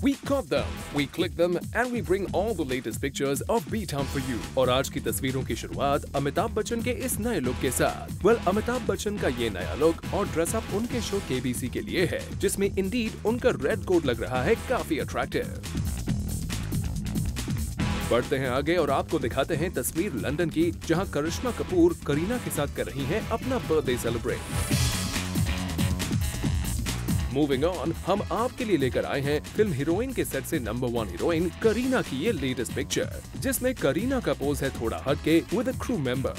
We caught them, we click them and we bring all the latest pictures of B-Town for you. और आज की तस्वीरों की शुरुआत अमिताभ बच्चन के इस नए लुक के साथ। अमिताभ बच्चन का ये नया लुक और ड्रेसअप उनके शो केबीसी के लिए है, जिसमें इंडीड उनका रेड कोट लग रहा है काफी अट्रैक्टिव। बढ़ते हैं आगे और आपको दिखाते हैं तस्वीर लंदन की, जहां करिश्मा कपूर करीना के साथ कर रही हैं अपना बर्थडे सेलिब्रेट। मूविंग ऑन, हम आपके लिए लेकर आए हैं फिल्म हीरोइन के सेट से नंबर 1 हीरोइन करीना की ये लेटेस्ट पिक्चर, जिसमें करीना का पोज है थोड़ा हटके विद अ क्रू मेंबर।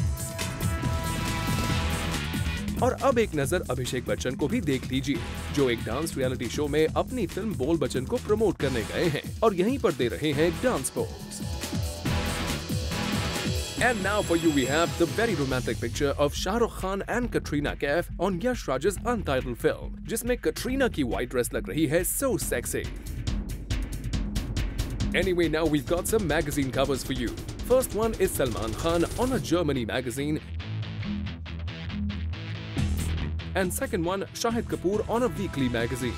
और अब एक नजर अभिषेक बच्चन को भी देख लीजिए, जो एक डांस रियलिटी शो में अपनी फिल्म बोल बच्चन को प्रमोट करने गए हैं और यहीं पर दे रहे हैं dance pose. And now for you we have the very romantic picture of Shah Rukh Khan and Katrina Kaif on Yash Raj's untitled film, जिसमें कटरीना की white dress लग रही है so sexy. Anyway, now we've got some magazine covers for you. First one is Salman Khan on a Germany magazine, and second one Shahid Kapoor on a weekly magazine.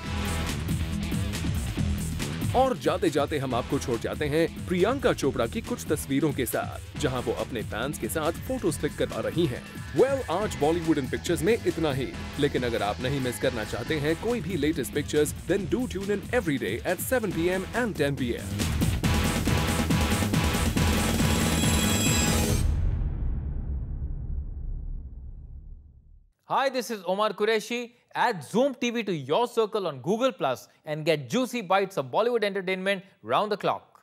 और जाते जाते हम आपको छोड़ जाते हैं प्रियंका चोपड़ा की कुछ तस्वीरों के साथ, जहां वो अपने फैंस के साथ फोटोज क्लिक करवा रही हैं। आज बॉलीवुड इन पिक्चर्स में इतना ही, लेकिन अगर आप नहीं मिस करना चाहते हैं कोई भी latest pictures, then do tune in every day at 7 PM and 10 PM. Hi, this is Omar Qureshi. Add Zoom TV to your circle on Google Plus and get juicy bites of Bollywood entertainment round the clock.